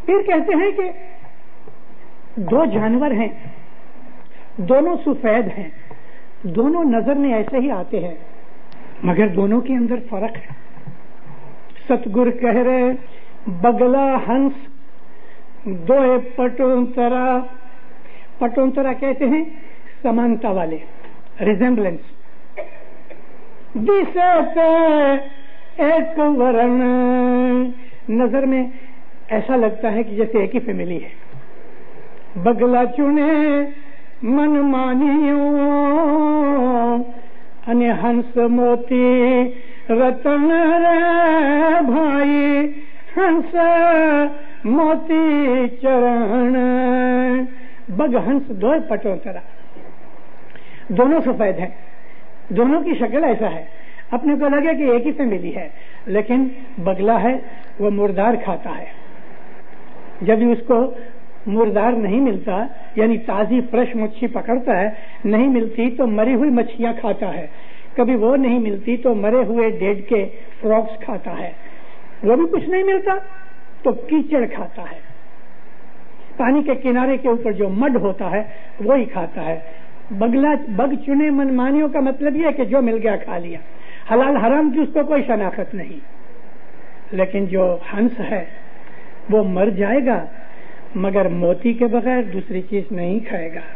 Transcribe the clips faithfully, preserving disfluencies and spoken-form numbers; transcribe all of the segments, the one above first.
پھر کہتے ہیں کہ دو جانور ہیں، دونوں سفید ہیں، دونوں نظر میں ایسے ہی آتے ہیں، مگر دونوں کے اندر فرق ہے۔ ستگر کہہ رہے بگلا ہنس دوئے پٹونترا، پٹونترا کہتے ہیں سمانتا والے، ریزمبلنس، دستے ایک ورن، نظر میں ایسا لگتا ہے کہ جیسے ایک ہی فیملی ہے۔ بگلا چنے من مانیوں انہیں ہنس موتی رتن رے بھائی، ہنس موتی چرن، بگ ہنس دو پٹوں طرح، دونوں سفید ہیں، دونوں کی شکل ایسا ہے، اپنے کو لگے کہ ایک ہی فیملی ہے، لیکن بگلا ہے وہ مردار کھاتا ہے، جب اس کو مردار نہیں ملتا یعنی تازی فریش مچھلی پکڑتا ہے، نہیں ملتی تو مری ہوئی مچھلیاں کھاتا ہے، کبھی وہ نہیں ملتی تو مرے ہوئے ڈیڈ کے فراگس کھاتا ہے، وہ بھی کچھ نہیں ملتا تو کیچڑ کھاتا ہے، پانی کے کنارے کے اوپر جو مڈ ہوتا ہے وہی کھاتا ہے۔ بگلا بگ چنے منمانیوں کا مطلب یہ ہے کہ جو مل گیا کھا لیا، حلال حرام کی اس کو کوئی شناخت نہیں، لیکن جو ہنس ہے وہ مر جائے گا مگر موتی کے بغیر دوسری چیز نہیں کھائے گا۔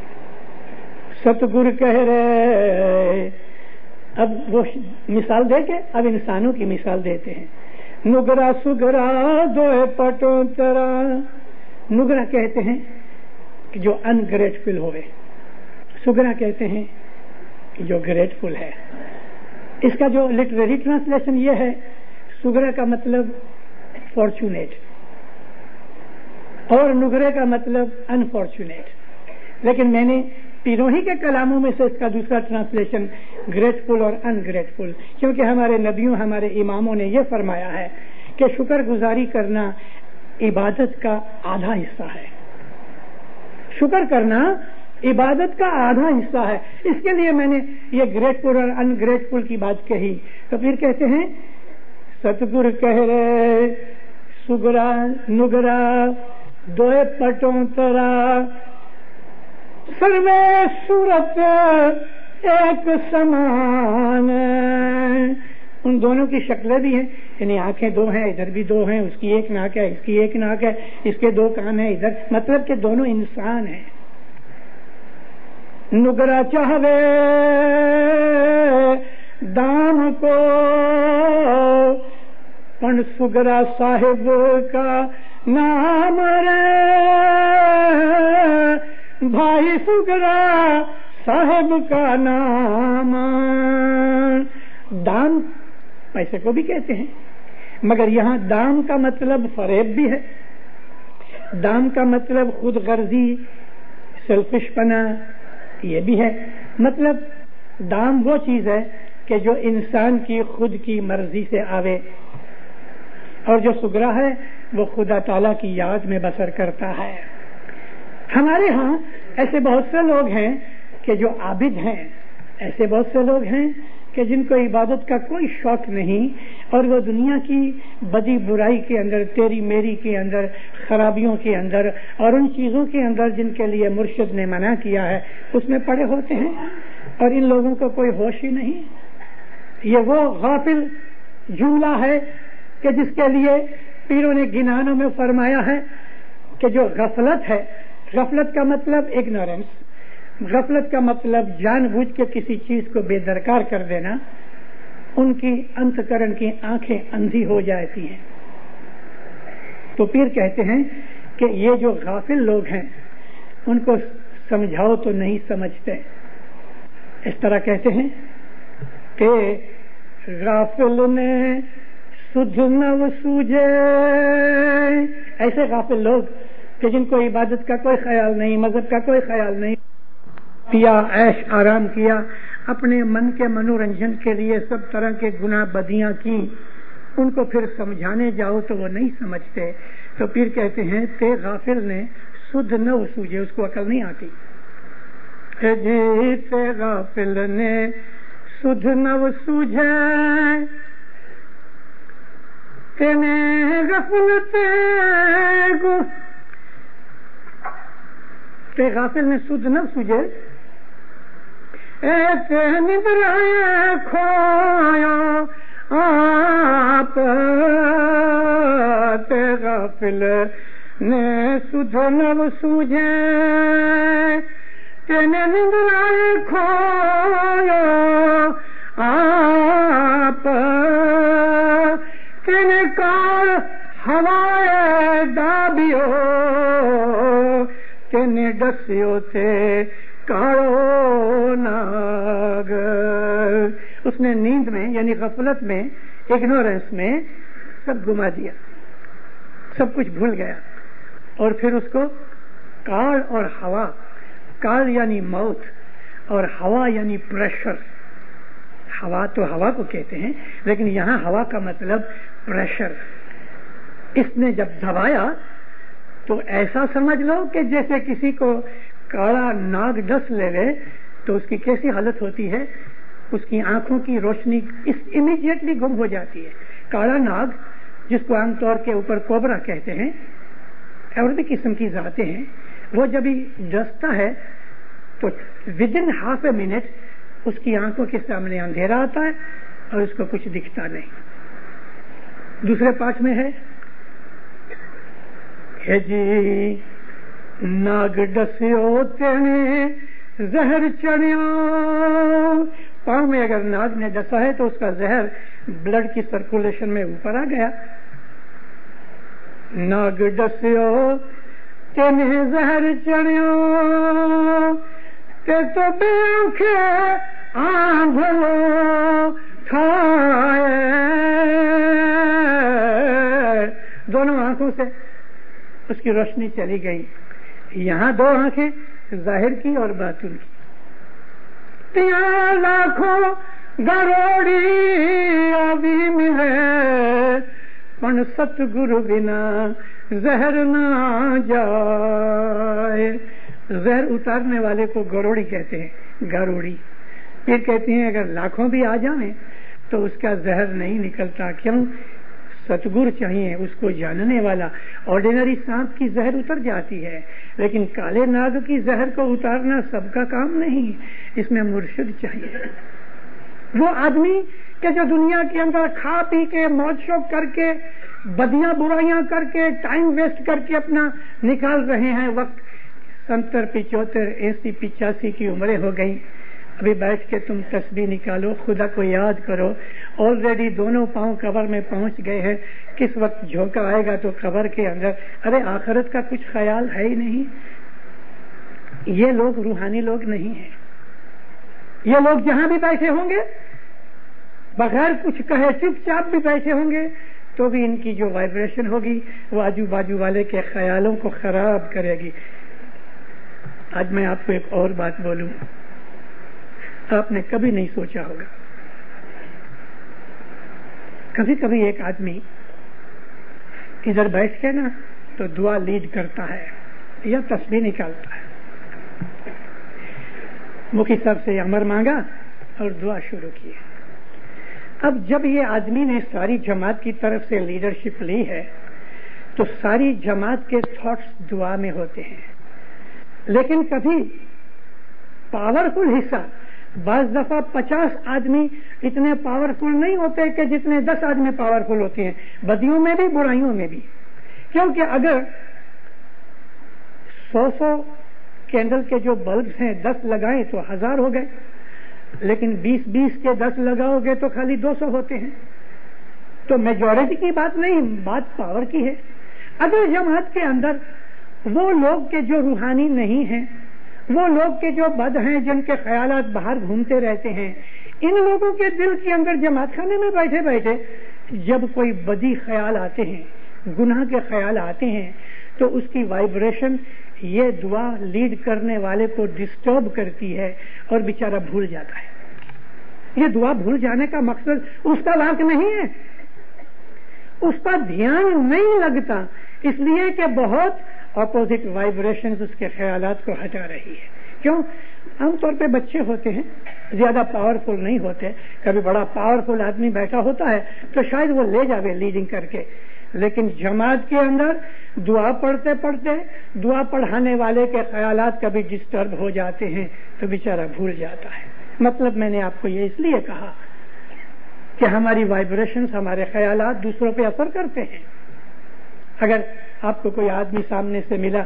ستگر کہہ رہے، اب وہ مثال دے کے اب انسانوں کی مثال دیتے ہیں۔ نگرا سگرا دوئے پٹوں طرح، نگرا کہتے ہیں کہ جو ان گریٹفل ہوئے، سگرا کہتے ہیں کہ جو گریٹفل ہے۔ اس کا جو لٹریری ٹرانسلیشن یہ ہے، سگرا کا مطلب فارچونیٹ اور نگرے کا مطلب انفارچونیٹ، لیکن میں نے تینوں ہی کے کلاموں میں سے اس کا دوسرا ٹرانسلیشن گریٹفل اور ان گریٹفل، کیونکہ ہمارے نبیوں ہمارے اماموں نے یہ فرمایا ہے کہ شکر گزاری کرنا عبادت کا آدھا حصہ ہے، شکر کرنا عبادت کا آدھا حصہ ہے، اس کے لیے میں نے یہ گریٹفل اور ان گریٹفل کی بات کہی۔ تو پھر کہتے ہیں ستگر کہہ رہے سگرا نگرا دوئے پٹوں طرح، سروے صورت ایک سمان، ان دونوں کی شکلیں بھی ہیں، یعنی آنکھیں دو ہیں، ادھر بھی دو ہیں، اس کی ایک ناک ہے، اس کی ایک ناک ہے، اس کے دو کان ہیں ادھر، مطلب کہ دونوں انسان ہیں۔ نگرا چاہوے دام کو پن سگرا صاحب کا نام رے، بھائی سگرا صاحب کا نام، دام پیسے کو بھی کہتے ہیں، مگر یہاں دام کا مطلب فریب بھی ہے، دام کا مطلب خود غرضی سیلفش پنا یہ بھی ہے، مطلب دام وہ چیز ہے کہ جو انسان کی خود کی مرضی سے آوے، اور جو سگرا ہے وہ خدا تعالیٰ کی یاد میں بسر کرتا ہے۔ ہمارے ہاں ایسے بہت سے لوگ ہیں کہ جو عابد ہیں، ایسے بہت سے لوگ ہیں کہ جن کو عبادت کا کوئی شوق نہیں، اور وہ دنیا کی بدی برائی کے اندر، تیری میری کے اندر، خرابیوں کے اندر اور ان چیزوں کے اندر جن کے لیے مرشد نے منع کیا ہے اس میں پڑے ہوتے ہیں، اور ان لوگوں کو کوئی ہوش ہی نہیں۔ یہ وہ غافل جملہ ہے کہ جس کے لیے پیروں نے گنانوں میں فرمایا ہے کہ جو غفلت ہے، غفلت کا مطلب اگنورنس، غفلت کا مطلب جان بوجھ کے کسی چیز کو بے درکار کر دینا، ان کی انتکرن کی آنکھیں اندھی ہو جاتی ہیں۔ تو پیر کہتے ہیں کہ یہ جو غافل لوگ ہیں ان کو سمجھاؤ تو نہیں سمجھتے، اس طرح کہتے ہیں کہ غافل نے سدھ نو سوجے، ایسے غافل لوگ کہ جن کو عبادت کا کوئی خیال نہیں، مذہب کا کوئی خیال نہیں، پیا عیش آرام کیا، اپنے من کے منورنجن کے لیے سب طرح کے گناہ بدیاں کی، ان کو پھر سمجھانے جاؤ تو وہ نہیں سمجھتے۔ تو پھر کہتے ہیں تے غافل نے سدھ نہ سوجے، اس کو عقل نہیں آتی، جی تے غافل نے سدھ نہ سوجے، تینے غفلت کہ غافل نے سود نہ سوجے ایک نندرائے کھویا آپ تے غافل نے سود نہ سوجے کہ نندرائے کھویا آپ کہ کار ہوائے دابیو کہ ڈسیو تھے کارو ناگ. اس نے نیند میں یعنی غفلت میں اگنورینس میں سب گما دیا, سب کچھ بھول گیا, اور پھر اس کو کال اور ہوا, کال یعنی موت اور ہوا یعنی پریشر. ہوا تو ہوا کو کہتے ہیں لیکن یہاں ہوا کا مطلب پریشر. اس نے جب دبایا تو ایسا سمجھ لو کہ جیسے کسی کو کالا ناگ ڈس لے لے تو اس کی کیسی حالت ہوتی ہے, اس کی آنکھوں کی روشنی اس امیڈیٹلی گم ہو جاتی ہے. کالا ناگ جس کو عام طور کے اوپر کوبرا کہتے ہیں اور بھی قسم کی ذاتیں ہیں, وہ جب ہی ڈستا ہے تو within half a minute اس کی آنکھوں کے سامنے اندھیرا آتا ہے اور اس کو کچھ دکھتا نہیں. دوسرے پاٹ میں ہے کہ جی ناگ ڈسیو تینے زہر چڑھیو. پاؤں میں اگر ناگ نے ڈسا ہے تو اس کا زہر بلڈ کی سرکولیشن میں اوپر آ گیا. ناگ ڈسیو تینے زہر چڑھیو کہ تو بے آنکھیں آنگھلو کھائے. دونوں آنکھوں سے اس کی روشنی چلی گئی. یہاں دو آنکھیں ظاہر کی اور باطن کی. تیاں لاکھوں گروڑی ابھی ملے پن ست گرو بنا زہر نہ جائے. زہر اتارنے والے کو گروڑی کہتے ہیں, گروڑی. پھر کہتے ہیں اگر لاکھوں بھی آ جائیں تو اس کا زہر نہیں نکلتا. کیوں؟ ستگر چاہیے, اس کو جاننے والا. آرڈینری سانپ کی زہر اتر جاتی ہے لیکن کالے ناگ کی زہر کو اتارنا سب کا کام نہیں, اس میں مرشد چاہیے. وہ آدمی کہ جو دنیا کے اندر کھا پی کے موج شوق کر کے بدیاں برائیاں کر کے ٹائم ویسٹ کر کے اپنا نکال رہے ہیں وقت. ستر پچہتر ایسی پچاسی کی عمریں ہو گئی, ابھی بیٹھ کے تم تسبیح نکالو, خدا کو یاد کرو. آلریڈی دونوں پاؤں قبر میں پہنچ گئے ہیں. کس وقت جھونکا آئے گا تو قبر کے اندر ارے آخرت کا کچھ خیال ہے ہی نہیں. یہ لوگ روحانی لوگ نہیں ہیں. یہ لوگ جہاں بھی بیٹھے ہوں گے بغیر کچھ کہے چپ چاپ بھی بیٹھے ہوں گے تو بھی ان کی جو وائبریشن ہوگی وہ آجو باجو والے کے خیالوں کو خراب کرے گی. آج میں آپ کو ایک اور بات بولوں, آپ نے کبھی نہیں سوچا ہوگا. کبھی کبھی ایک آدمی ادھر بیٹھ کے نا تو دعا لیڈ کرتا ہے یا تسبیح نکالتا ہے. مکی صاحب سے امر مانگا اور دعا شروع کی. اب جب یہ آدمی نے ساری جماعت کی طرف سے لیڈرشپ لی ہے تو ساری جماعت کے تھاٹس دعا میں ہوتے ہیں, لیکن کبھی پاورفل حصہ, بعض دفعہ پچاس آدمی اتنے پاورفل نہیں ہوتے کہ جتنے دس آدمی پاورفل ہوتے ہیں, بدیوں میں بھی برائیوں میں بھی. کیونکہ اگر سو سو کینڈل کے جو بلبس ہیں دس لگائیں تو ہزار ہو گئے, لیکن بیس بیس کے دس لگاؤ گے تو خالی دو سو ہوتے ہیں. تو میجورٹی کی بات نہیں, بات پاور کی ہے. اگر جماعت کے اندر وہ لوگ کے جو روحانی نہیں ہیں, وہ لوگ کے جو بد ہیں, جن کے خیالات باہر گھومتے رہتے ہیں, ان لوگوں کے دل کے اندر جماعت خانے میں بیٹھے بیٹھے جب کوئی بدی خیال آتے ہیں, گناہ کے خیال آتے ہیں, تو اس کی وائبریشن یہ دعا لیڈ کرنے والے کو ڈسٹرب کرتی ہے اور بیچارہ بھول جاتا ہے. یہ دعا بھول جانے کا مقصد اس کا واقع نہیں ہے, اس پر دھیان نہیں لگتا, اس لیے کہ بہت اپوزٹ وائبریشنز اس کے خیالات کو ہٹا رہی ہے. کیوں؟ عام طور پہ بچے ہوتے ہیں, زیادہ پاورفل نہیں ہوتے. کبھی بڑا پاورفل آدمی بیٹھا ہوتا ہے تو شاید وہ لے جاوے لیڈنگ کر کے, لیکن جماعت کے اندر دعا پڑھتے پڑھتے دعا پڑھانے والے کے خیالات کبھی ڈسٹرب ہو جاتے ہیں تو بیچارہ بھول جاتا ہے. مطلب میں نے آپ کو یہ اس لیے کہا کہ ہماری وائبریشنز، ہمارے خیالات دوسروں پہ اثر کرتے ہیں. اگر آپ کو کوئی آدمی سامنے سے ملا،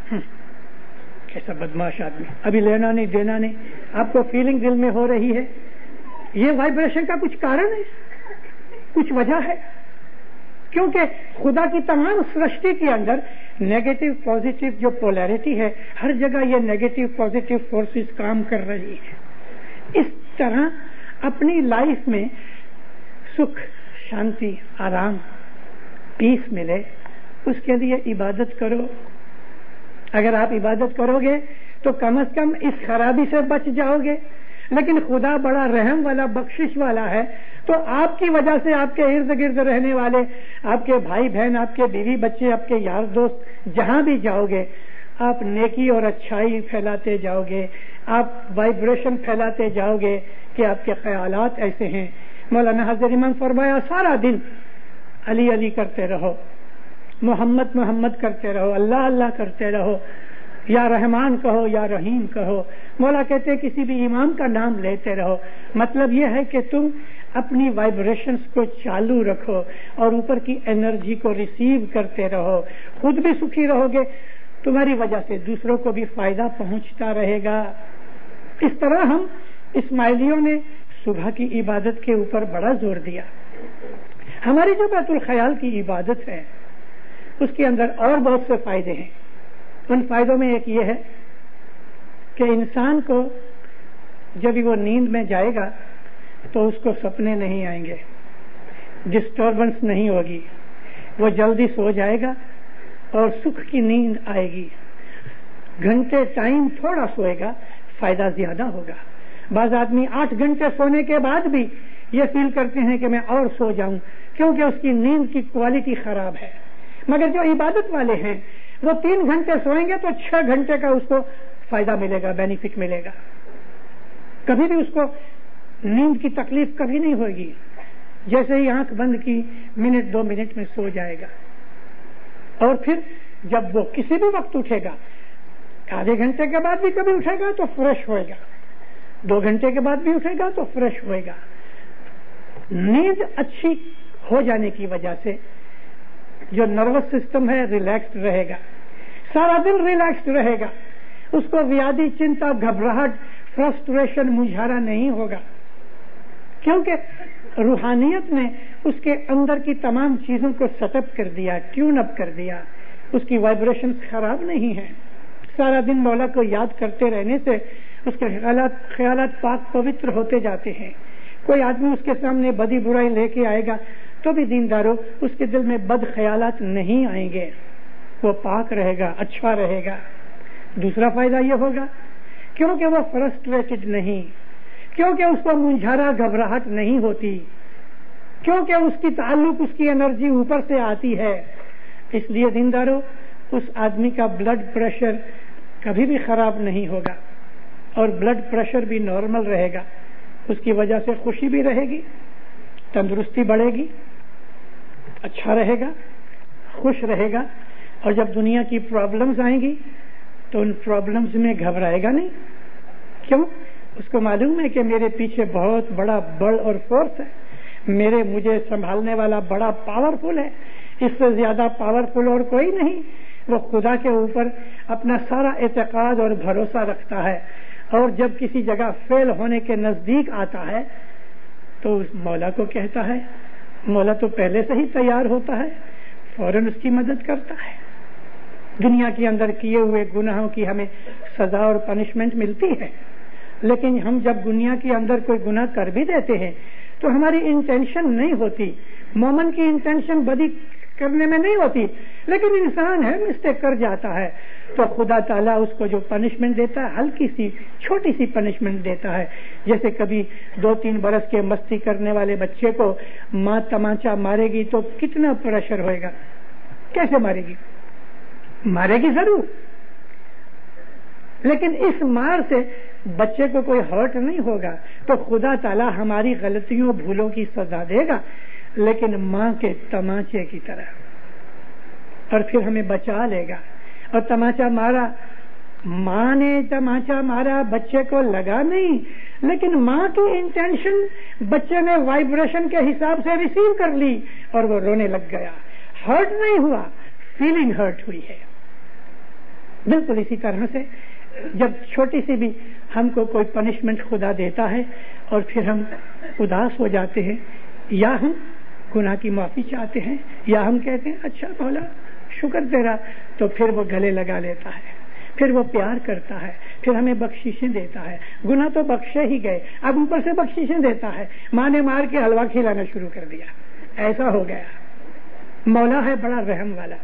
کیسا بدماش آدمی، ابھی لینا نہیں دینا نہیں، آپ کو فیلنگ دل میں ہو رہی ہے، یہ وائبریشن کا کچھ کارن ہے، کچھ وجہ ہے. کیونکہ خدا کی تمام سرشٹی کے اندر نیگیٹو پازیٹو جو پولیرٹی ہے، ہر جگہ یہ نیگیٹو پازیٹو فورسز کام کر رہی ہیں. اس طرح اپنی لائف میں سکھ، شانتی، آرام، پیس ملے، اس کے لیے عبادت کرو. اگر آپ عبادت کرو گے تو کم از کم اس خرابی سے بچ جاؤ گے. لیکن خدا بڑا رحم والا، بخشش والا ہے، تو آپ کی وجہ سے آپ کے ارد گرد رہنے والے، آپ کے بھائی بہن، آپ کے بیوی بچے، آپ کے یار دوست، جہاں بھی جاؤ گے آپ نیکی اور اچھائی پھیلاتے جاؤ گے، آپ وائبریشن پھیلاتے جاؤ گے کہ آپ کے خیالات ایسے ہیں. مولانا حضرت امام فرمایا سارا دن علی علی کرتے رہو، محمد محمد کرتے رہو، اللہ اللہ کرتے رہو، یا رحمان کہو یا رحیم کہو. مولا کہتے ہیں کسی بھی امام کا نام لیتے رہو. مطلب یہ ہے کہ تم اپنی وائبریشنز کو چالو رکھو اور اوپر کی انرجی کو ریسیو کرتے رہو. خود بھی سکھی رہو گے، تمہاری وجہ سے دوسروں کو بھی فائدہ پہنچتا رہے گا. اس طرح ہم اسماعیلیوں نے صبح کی عبادت کے اوپر بڑا زور دیا. ہماری جو بیت الخیال کی عبادت ہے اس کے اندر اور بہت سے فائدے ہیں. ان فائدوں میں ایک یہ ہے کہ انسان کو جب وہ نیند میں جائے گا تو اس کو سپنے نہیں آئیں گے، ڈسٹربنس نہیں ہوگی، وہ جلدی سو جائے گا اور سکھ کی نیند آئے گی. گھنٹے ٹائم تھوڑا سوئے گا، فائدہ زیادہ ہوگا. بعض آدمی آٹھ گھنٹے سونے کے بعد بھی یہ فیل کرتے ہیں کہ میں اور سو جاؤں، کیونکہ اس کی نیند کی کوالٹی خراب ہے. مگر جو عبادت والے ہیں وہ تین گھنٹے سوئیں گے تو چھ گھنٹے کا اس کو فائدہ ملے گا، بینیفٹ ملے گا. کبھی بھی اس کو نیند کی تکلیف کبھی نہیں ہوگی. جیسے ہی آنکھ بند کی منٹ دو منٹ میں سو جائے گا، اور پھر جب وہ کسی بھی وقت اٹھے گا، آدھے گھنٹے کے بعد بھی کبھی اٹھے گا تو فریش ہوئے گا، دو گھنٹے کے بعد بھی اٹھے گا تو فریش ہوئے گا. نیند اچھی ہو جانے کی وجہ سے جو نروس سسٹم ہے ریلیکسڈ رہے گا، سارا دن ریلیکسڈ رہے گا. اس کو ویادی، چنتا، گھبراہٹ، فرسٹریشن، مجھارا نہیں ہوگا، کیونکہ روحانیت نے اس کے اندر کی تمام چیزوں کو سیٹ اپ کر دیا، ٹیون اپ کر دیا. اس کی وائبریشنز خراب نہیں ہیں. سارا دن مولا کو یاد کرتے رہنے سے اس کے خیالات خیالات پاک پوتر ہوتے جاتے ہیں. کوئی آدمی اس کے سامنے بدی برائی لے کے آئے گا تو بھی دیندارو اس کے دل میں بد خیالات نہیں آئیں گے، وہ پاک رہے گا، اچھا رہے گا. دوسرا فائدہ یہ ہوگا کیونکہ وہ فرسٹریٹڈ نہیں، کیونکہ اس کو منجھارا گھبراہٹ نہیں ہوتی، کیونکہ اس کی تعلق، اس کی انرجی اوپر سے آتی ہے. اس لیے دیندارو اس آدمی کا بلڈ پریشر کبھی بھی خراب نہیں ہوگا اور بلڈ پریشر بھی نارمل رہے گا. اس کی وجہ سے خوشی بھی رہے گی، تندرستی بڑھے گی، اچھا رہے گا، خوش رہے گا. اور جب دنیا کی پرابلمز آئیں گی تو ان پرابلمز میں گھبرائے گا نہیں. کیوں؟ اس کو معلوم ہے کہ میرے پیچھے بہت بڑا بل اور فورس ہے، میرے مجھے سنبھالنے والا بڑا پاورفل ہے، اس سے زیادہ پاورفل اور کوئی نہیں. وہ خدا کے اوپر اپنا سارا اعتقاد اور بھروسہ رکھتا ہے، اور جب کسی جگہ فیل ہونے کے نزدیک آتا ہے تو اس مولا کو کہتا ہے. مولا تو پہلے سے ہی تیار ہوتا ہے، فوراً اس کی مدد کرتا ہے. دنیا کے اندر کیے ہوئے گناہوں کی ہمیں سزا اور پنشمنٹ ملتی ہے، لیکن ہم جب دنیا کے اندر کوئی گناہ کر بھی دیتے ہیں تو ہماری انٹینشن نہیں ہوتی. مومن کی انٹینشن بدی کرنے میں نہیں ہوتی، لیکن انسان ہے، مسٹیک کر جاتا ہے تو خدا تعالیٰ اس کو جو پنشمنٹ دیتا ہے ہلکی سی چھوٹی سی پنشمنٹ دیتا ہے. جیسے کبھی دو تین برس کے مستی کرنے والے بچے کو ماں تمانچہ مارے گی تو کتنا پریشر ہوئے گا. کیسے مارے گی؟ مارے گی ضرور، لیکن اس مار سے بچے کو کوئی ہرٹ نہیں ہوگا. تو خدا تعالیٰ ہماری غلطیوں بھولوں کی سزا دے گا، لیکن ماں کے تمانچے کی طرح. اور پھر ہمیں بچا لے گا. اور تماچا مارا، ماں نے تماچا مارا، بچے کو لگا نہیں، لیکن ماں کی انٹینشن بچے نے وائبریشن کے حساب سے ریسیو کر لی اور وہ رونے لگ گیا. ہرٹ نہیں ہوا، فیلنگ ہرٹ ہوئی ہے. بالکل اسی طرح سے جب چھوٹی سی بھی ہم کو کوئی پنشمنٹ خدا دیتا ہے اور پھر ہم اداس ہو جاتے ہیں، یا ہم گناہ کی معافی چاہتے ہیں، یا ہم کہتے ہیں اچھا مولا شکر تیرا، تو پھر وہ گلے لگا لیتا ہے، پھر وہ پیار کرتا ہے، پھر ہمیں بخششیں دیتا ہے. گناہ تو بخشے ہی گئے، اب اوپر سے بخششیں دیتا ہے. ماں نے مار کے حلوہ کھلانا شروع کر دیا. ایسا ہو گیا. مولا ہے بڑا رحم والا،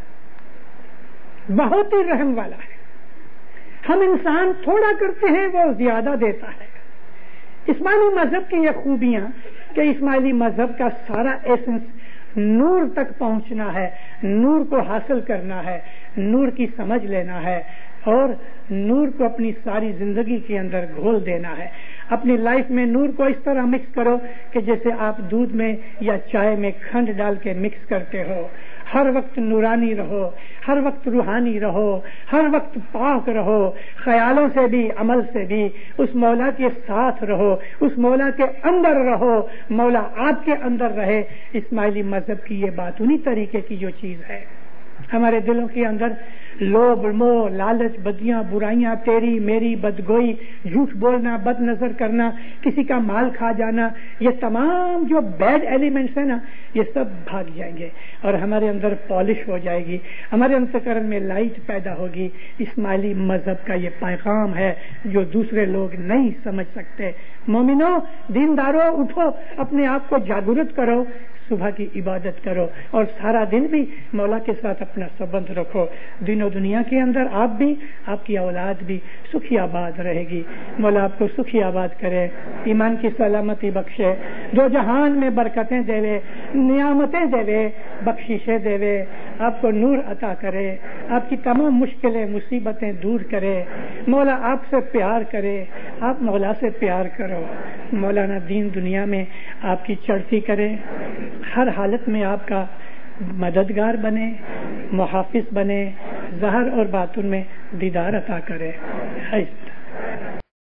بہت ہی رحم والا ہے. ہم انسان تھوڑا کرتے ہیں، وہ زیادہ دیتا ہے. اسماعیلی مذہب کی یہ خوبیاں کہ اسماعیلی مذہب کا سارا ایسنس نور تک پہنچنا ہے، نور کو حاصل کرنا ہے، نور کی سمجھ لینا ہے اور نور کو اپنی ساری زندگی کے اندر گھول دینا ہے. اپنی لائف میں نور کو اس طرح مکس کرو کہ جیسے آپ دودھ میں یا چائے میں کھنڈ ڈال کے مکس کرتے ہو. ہر وقت نورانی رہو، ہر وقت روحانی رہو، ہر وقت پاک رہو، خیالوں سے بھی عمل سے بھی اس مولا کے ساتھ رہو، اس مولا کے اندر رہو، مولا آپ کے اندر رہے. اسماعیلی مذہب کی یہ باتونی طریقے کی جو چیز ہے، ہمارے دلوں کے اندر لوبھ، موہ، لالچ، بدیاں، برائیاں، تیری میری، بدگوئی، جھوٹ بولنا، بد نظر کرنا، کسی کا مال کھا جانا، یہ تمام جو بیڈ ایلیمنٹس ہیں نا، یہ سب بھاگ جائیں گے اور ہمارے اندر پالش ہو جائے گی، ہمارے انتقال میں لائٹ پیدا ہوگی. اسماعیلی مذہب کا یہ پیغام ہے جو دوسرے لوگ نہیں سمجھ سکتے. مومنو، دیندارو، اٹھو، اپنے آپ کو جاگرت کرو، صبح کی عبادت کرو اور سارا دن بھی مولا کے ساتھ اپنا سبند رکھو. دین و دنیا کے اندر آپ بھی، آپ کی اولاد بھی سکھی آباد رہے گی. مولا آپ کو سکھی آباد کرے، ایمان کی سلامتی بخشے، دو جہان میں برکتیں دے، نعمتیں دے، بخششیں دے، آپ کو نور عطا کرے، آپ کی تمام مشکلیں مصیبتیں دور کرے. مولا آپ سے پیار کرے، آپ مولا سے پیار کرو. مولانا دین دنیا میں آپ کی چڑھتی کرے، ہر حالت میں آپ کا مددگار بنے، محافظ بنے، ظاہر اور باطن میں دیدار عطا کرے.